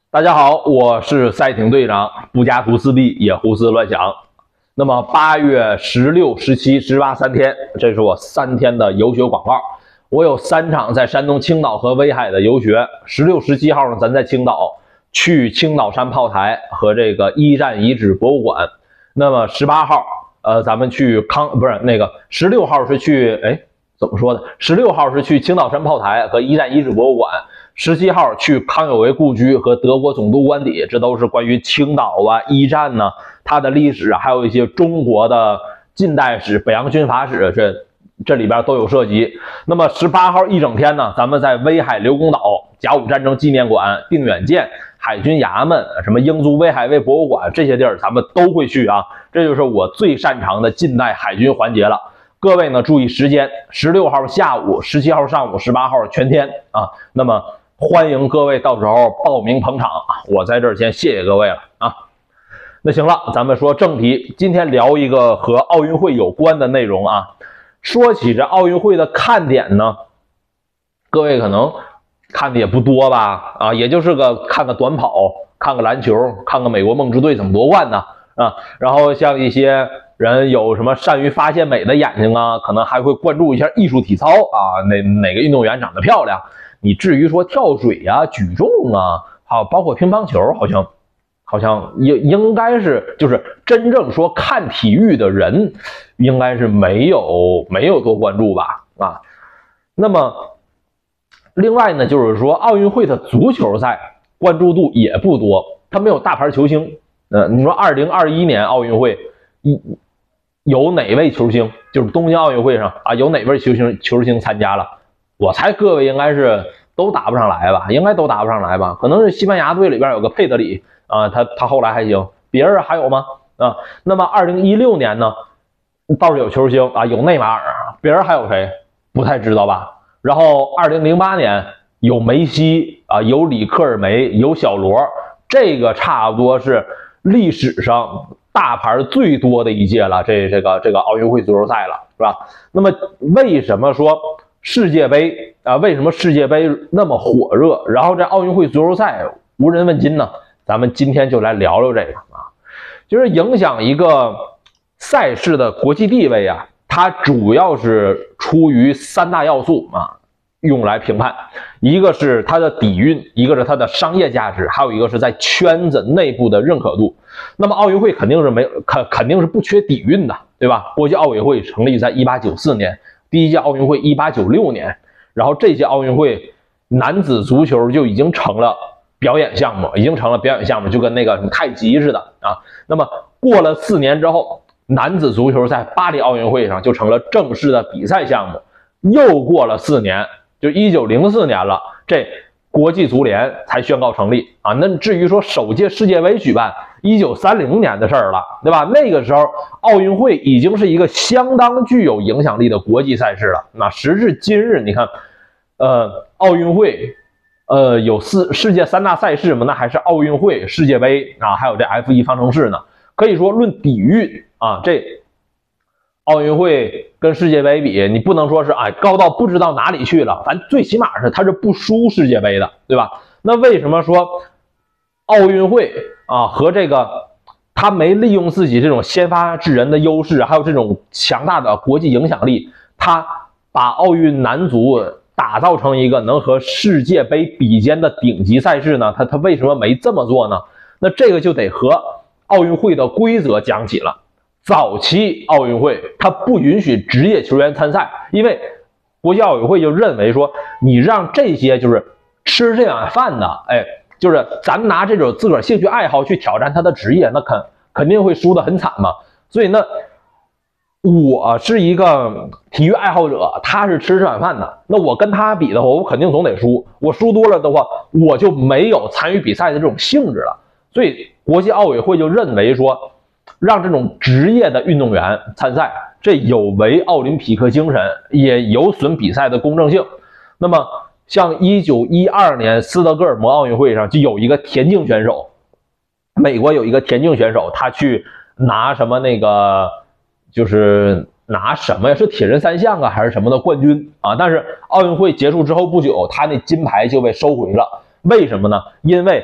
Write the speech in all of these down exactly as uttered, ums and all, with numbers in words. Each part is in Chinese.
大家好，我是赛艇队长，不加图四壁也胡思乱想。那么八月十六、十七、十八三天，这是我三天的游学广告。我有三场在山东青岛和威海的游学。十六、十七号呢，咱在青岛去青岛山炮台和这个一战遗址博物馆。那么十八号，呃，咱们去康不是那个十六号是去哎怎么说的？十六号是去青岛山炮台和一战遗址博物馆。十七号去康有为故居和德国总督官邸，这都是关于青岛啊、一战呢，它的历史，还有一些中国的近代史、北洋军阀史，这这里边都有涉及。那么十八号一整天呢，咱们在威海刘公岛、甲午战争纪念馆、定远舰、海军衙门、什么英租威海卫博物馆这些地儿，咱们都会去啊。这就是我最擅长的近代海军环节了。各位呢，注意时间，十六号下午、十七号上午、十八号全天啊。那么欢迎各位到时候报名捧场，我在这儿先谢谢各位了啊。那行了，咱们说正题，今天聊一个和奥运会有关的内容啊。说起这奥运会的看点呢，各位可能看的也不多吧，啊，也就是个看个短跑，看个篮球，看个美国梦之队怎么夺冠呢啊。然后像一些人有什么善于发现美的眼睛啊，可能还会关注一下艺术体操啊，哪哪个运动员长得漂亮。你至于说跳水呀、啊、举重啊，好，包括乒乓球，好像好像应应该是就是真正说看体育的人，应该是没有没有多关注吧啊。那么另外呢，就是说奥运会的足球赛关注度也不多，它没有大牌球星。呃，你说二零二一年奥运会一有哪位球星，就是东京奥运会上啊，有哪位球星球星参加了？我猜各位应该是都打不上来吧，应该都打不上来吧，可能是西班牙队里边有个佩德里啊，他他后来还行，别人还有吗？啊，那么二零一六年呢，倒是有球星啊，有内马尔，别人还有谁？不太知道吧。然后二零零八年有梅西啊，有里克尔梅，有小罗，这个差不多是历史上大牌最多的一届了，这这个这个奥运会足球赛了，是吧？那么为什么说世界杯啊，为什么世界杯那么火热？然后这奥运会足球赛无人问津呢？咱们今天就来聊聊这个啊，就是影响一个赛事的国际地位啊，它主要是出于三大要素啊，用来评判。一个是它的底蕴，一个是它的商业价值，还有一个是在圈子内部的认可度。那么奥运会肯定是没肯肯定是不缺底蕴的，对吧？国际奥委会成立在一八九四年。第一届奥运会一八九六年，然后这届奥运会男子足球就已经成了表演项目，已经成了表演项目，就跟那个什么太极似的啊。那么过了四年之后，男子足球在巴黎奥运会上就成了正式的比赛项目。又过了四年，就一九零四年了，这国际足联才宣告成立啊。那至于说首届世界杯举办，一九三零年的事儿了，对吧？那个时候奥运会已经是一个相当具有影响力的国际赛事了。那时至今日，你看，呃，奥运会，呃，有四世界三大赛事嘛，那还是奥运会、世界杯啊，还有这 F 一 方程式呢。可以说论底蕴啊，这奥运会跟世界杯比，你不能说是哎高到不知道哪里去了，反正最起码是它是不输世界杯的，对吧？那为什么说奥运会啊和这个他没利用自己这种先发制人的优势，还有这种强大的国际影响力，他把奥运男足打造成一个能和世界杯比肩的顶级赛事呢？他他为什么没这么做呢？那这个就得和奥运会的规则讲起了。早期奥运会它不允许职业球员参赛，因为国际奥委会就认为说，你让这些就是吃这碗饭的，哎，就是咱拿这种自个儿兴趣爱好去挑战他的职业，那肯肯定会输得很惨嘛。所以呢，我是一个体育爱好者，他是吃这碗饭的，那我跟他比的话，我肯定总得输。我输多了的话，我就没有参与比赛的这种性质了。所以国际奥委会就认为说，让这种职业的运动员参赛，这有违奥林匹克精神，也有损比赛的公正性。那么像一九一二年斯德哥尔摩奥运会上就有一个田径选手，美国有一个田径选手，他去拿什么那个就是拿什么呀？是铁人三项啊还是什么的冠军啊？但是奥运会结束之后不久，他那金牌就被收回了。为什么呢？因为他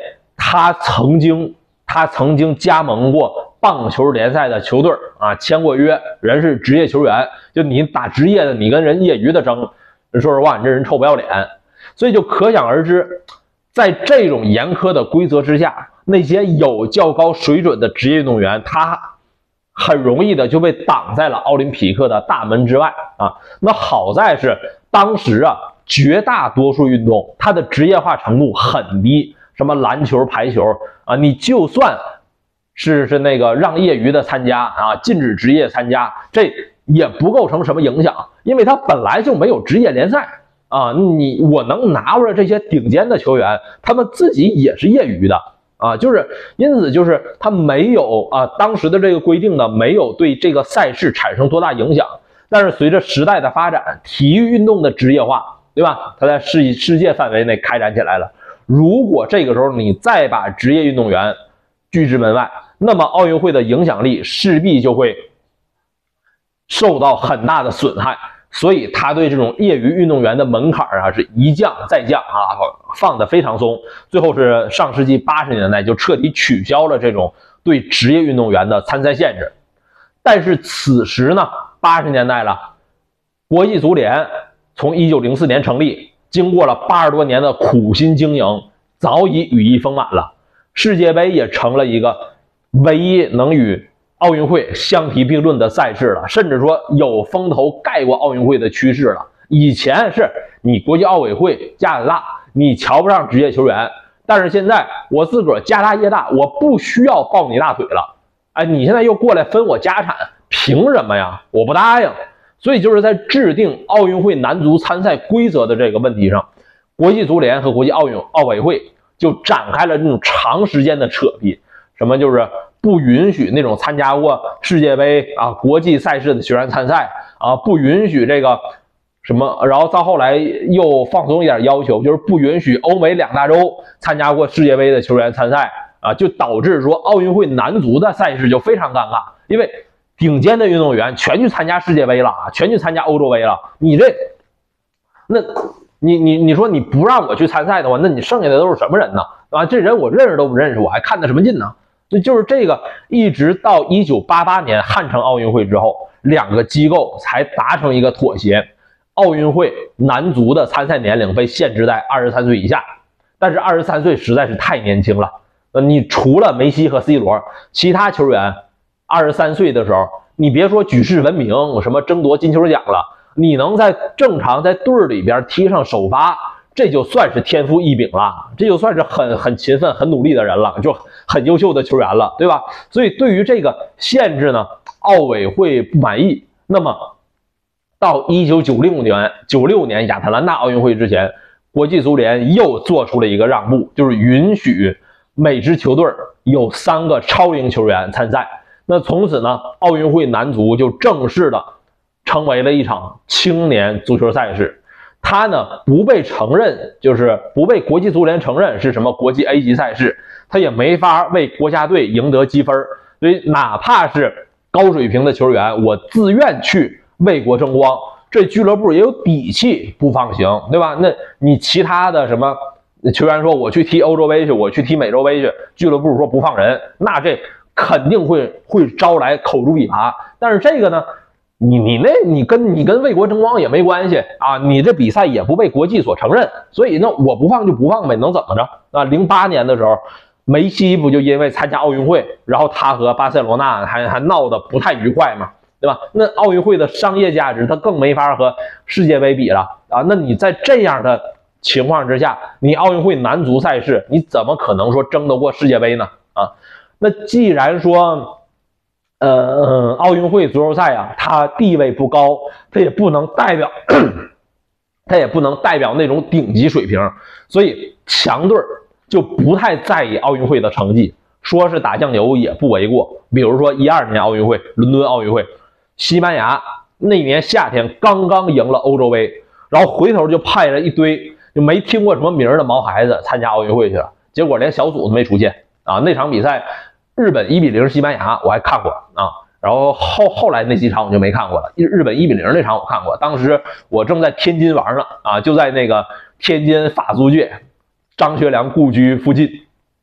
他曾经他曾经加盟过棒球联赛的球队啊，签过约，人是职业球员。就你打职业的，你跟人业余的争，说实话，你这人臭不要脸。所以就可想而知，在这种严苛的规则之下，那些有较高水准的职业运动员，他很容易的就被挡在了奥林匹克的大门之外啊。那好在是当时啊，绝大多数运动它的职业化程度很低，什么篮球、排球啊，你就算是是那个让业余的参加啊，禁止职业参加，这也不构成什么影响，因为它本来就没有职业联赛啊。你我能拿出来这些顶尖的球员，他们自己也是业余的啊，就是因此就是他没有啊，当时的这个规定呢，没有对这个赛事产生多大影响。但是随着时代的发展，体育运动的职业化，对吧？它在世世界范围内开展起来了。如果这个时候你再把职业运动员拒之门外，那么奥运会的影响力势必就会受到很大的损害。所以他对这种业余运动员的门槛啊是一降再降啊，放得非常松。最后是上世纪八十年代就彻底取消了这种对职业运动员的参赛限制。但是此时呢，八十年代了，国际足联从一九零四年成立，经过了八十多年的苦心经营，早已羽翼丰满了。世界杯也成了一个唯一能与奥运会相提并论的赛事了，甚至说有风头盖过奥运会的趋势了。以前是你国际奥委会架子大，你瞧不上职业球员，但是现在我自个儿家大业大，我不需要抱你大腿了。哎，你现在又过来分我家产，凭什么呀？我不答应。所以就是在制定奥运会男足参赛规则的这个问题上，国际足联和国际奥运奥委会就展开了这种长时间的扯皮。什么就是不允许那种参加过世界杯啊国际赛事的球员参赛啊，不允许这个什么，然后到后来又放松一点要求，就是不允许欧美两大洲参加过世界杯的球员参赛啊，就导致说奥运会男足的赛事就非常尴尬，因为顶尖的运动员全去参加世界杯了，全去参加欧洲杯了，你这那你你你说你不让我去参赛的话，那你剩下的都是什么人呢？啊，这人我认识都不认识，我还看他什么劲呢？那就是这个，一直到一九八八年汉城奥运会之后，两个机构才达成一个妥协，奥运会男足的参赛年龄被限制在二十三岁以下。但是二十三岁实在是太年轻了，呃，你除了梅西和 C 罗，其他球员二十三岁的时候，你别说举世闻名，什么争夺金球奖了，你能在正常在队里边踢上首发，这就算是天赋异禀了，这就算是很很勤奋很努力的人了，就很优秀的球员了，对吧？所以对于这个限制呢，奥委会不满意。那么到一九九六年九六年亚特兰大奥运会之前，国际足联又做出了一个让步，就是允许每支球队有三个超龄球员参赛。那从此呢，奥运会男足就正式的成为了一场青年足球赛事。它呢不被承认，就是不被国际足联承认是什么国际 A 级赛事，它也没法为国家队赢得积分。所以哪怕是高水平的球员，我自愿去为国争光，这俱乐部也有底气不放行，对吧？那你其他的什么球员说我去踢欧洲杯去，我去踢美洲杯去，俱乐部说不放人，那这肯定会会招来口诛笔伐。但是这个呢，你你那你跟你跟为国争光也没关系啊，你这比赛也不被国际所承认，所以那我不放就不放呗，能怎么着啊？零八年的时候，梅西不就因为参加奥运会，然后他和巴塞罗那还还闹得不太愉快嘛，对吧？那奥运会的商业价值它更没法和世界杯比了啊。那你在这样的情况之下，你奥运会男足赛事你怎么可能说争得过世界杯呢？啊，那既然说呃，奥运会足球赛啊，它地位不高，它也不能代表，它也不能代表那种顶级水平，所以强队就不太在意奥运会的成绩，说是打酱油也不为过。比如说一二年奥运会，伦敦奥运会，西班牙那年夏天刚刚赢了欧洲杯，然后回头就派了一堆就没听过什么名的毛孩子参加奥运会去了，结果连小组都没出现啊！那场比赛。日本一比零西班牙我还看过啊，然后后后来那几场我就没看过了。日本一比零那场我看过，当时我正在天津玩呢啊，就在那个天津法租界张学良故居附近。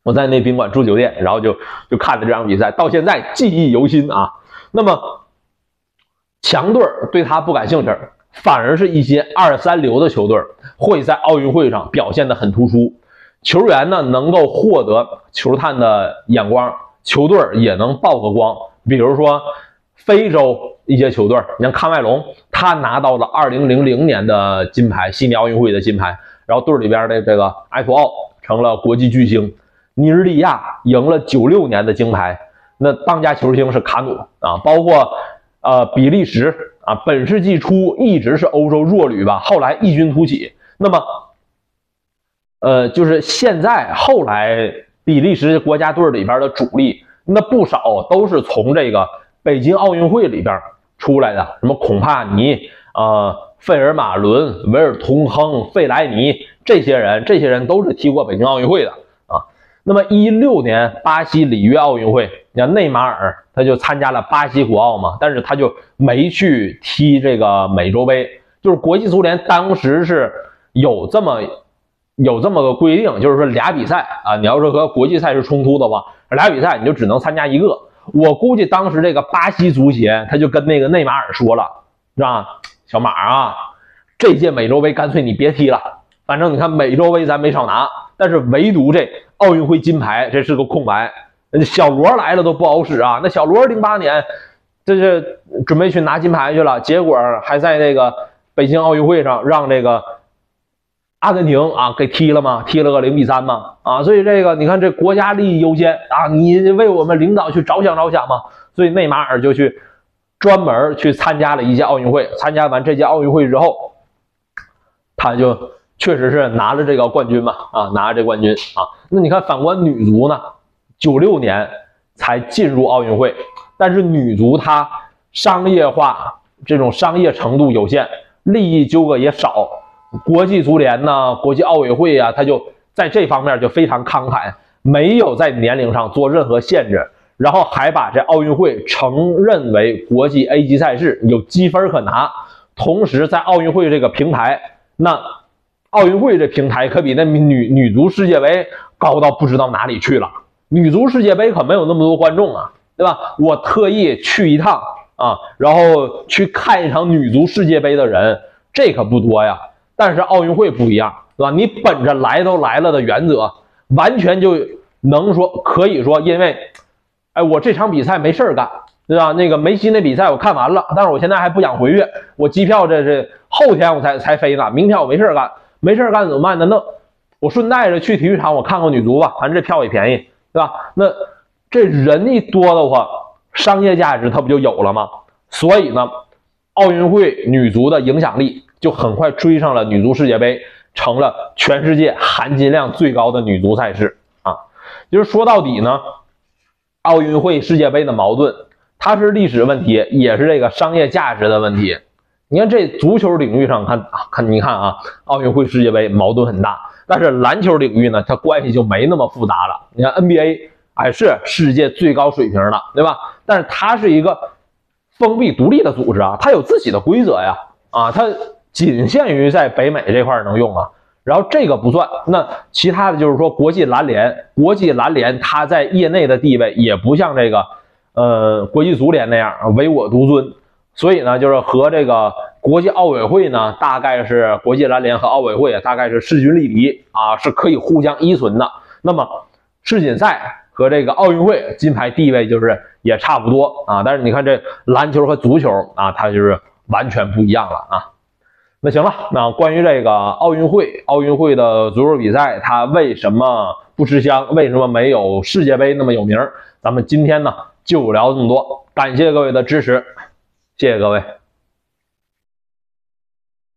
我在那宾馆住酒店，然后就就看的这场比赛，到现在记忆犹新啊。那么强队对他不感兴趣，反而是一些二三流的球队会在奥运会上表现得很突出，球员呢能够获得球探的眼光，球队也能曝个光。比如说非洲一些球队，你像喀麦隆，他拿到了二零零零年的金牌，悉尼奥运会的金牌，然后队里边的这个埃图奥成了国际巨星。尼日利亚赢了九六年的金牌，那当家球星是卡努啊，包括呃比利时啊，本世纪初一直是欧洲弱旅吧，后来异军突起。那么呃就是现在后来比利时国家队里边的主力，那不少都是从这个北京奥运会里边出来的，什么孔帕尼呃费尔马伦、维尔通亨、费莱尼这些人，这些人都是踢过北京奥运会的。那么一六年巴西里约奥运会，你看内马尔他就参加了巴西国奥嘛，但是他就没去踢这个美洲杯。就是国际足联当时是有这么有这么个规定，就是说俩比赛啊，你要是和国际赛事冲突的话，俩比赛你就只能参加一个。我估计当时这个巴西足协他就跟那个内马尔说了，是吧？小马啊，这届美洲杯干脆你别踢了，反正你看美洲杯咱没少拿，但是唯独这奥运会金牌这是个空白，小罗来了都不好使啊。那小罗零八年这是准备去拿金牌去了，结果还在这个北京奥运会上让这个阿根廷啊给踢了吗？踢了个零比三嘛啊。所以这个你看这国家利益优先啊，你为我们领导去着想着想嘛。所以内马尔就去专门去参加了一届奥运会，参加完这届奥运会之后，他就确实是拿了这个冠军嘛，啊，拿了这冠军啊。那你看反观女足呢，九六年才进入奥运会，但是女足它商业化这种商业程度有限，利益纠葛也少，国际足联呢、国际奥委会啊，它就在这方面就非常慷慨，没有在年龄上做任何限制，然后还把这奥运会承认为国际 A 级赛事，有积分可拿。同时在奥运会这个平台，那奥运会这平台可比那女女足世界杯高到不知道哪里去了。女足世界杯可没有那么多观众啊，对吧？我特意去一趟啊，然后去看一场女足世界杯的人，这可不多呀。但是奥运会不一样，对吧？你本着来都来了的原则，完全就能说可以说，因为，哎，我这场比赛没事干，对吧？那个梅西那比赛我看完了，但是我现在还不想回去，我机票这是后天我才才飞呢，明天我没事干。没事干怎么办呢？那我顺带着去体育场，我看看女足吧，反正这票也便宜，对吧？那这人一多的话，商业价值它不就有了吗？所以呢，奥运会女足的影响力就很快追上了女足世界杯，成了全世界含金量最高的女足赛事啊。就是说到底呢，奥运会世界杯的矛盾，它是历史问题，也是这个商业价值的问题。你看这足球领域上看看，你看啊，奥运会世界杯矛盾很大，但是篮球领域呢，它关系就没那么复杂了。你看 N B A， 哎，是世界最高水平的，对吧？但是它是一个封闭独立的组织啊，它有自己的规则呀，啊，它仅限于在北美这块能用啊。然后这个不算，那其他的就是说国际篮联，国际篮联它在业内的地位也不像这个呃国际足联那样唯我独尊。所以呢，就是和这个国际奥委会呢，大概是国际篮联和奥委会大概是势均力敌啊，是可以互相依存的。那么世锦赛和这个奥运会金牌地位就是也差不多啊，但是你看这篮球和足球啊，它就是完全不一样了啊。那行了，那关于这个奥运会，奥运会的足球比赛它为什么不吃香，为什么没有世界杯那么有名，咱们今天呢就聊这么多，感谢各位的支持。谢谢各位。